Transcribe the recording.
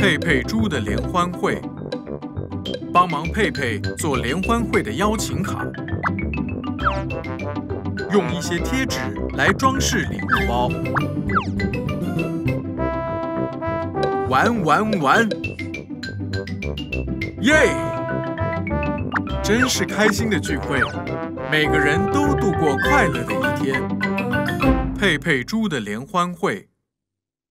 佩佩猪的联欢会，帮忙佩佩做联欢会的邀请卡，用一些贴纸来装饰礼物包，玩，耶！真是开心的聚会，每个人都度过快乐的一天。佩佩猪的联欢会。